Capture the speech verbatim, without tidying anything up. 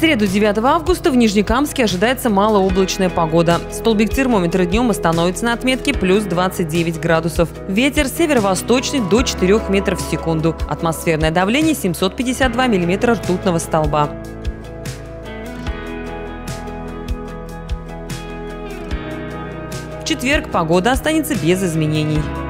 среду, девятого августа, в Нижнекамске ожидается малооблачная погода. Столбик термометра днем остановится на отметке плюс двадцать девять градусов. Ветер северо-восточный до четырёх метров в секунду. Атмосферное давление семьсот пятьдесят два миллиметра ртутного столба. В четверг погода останется без изменений.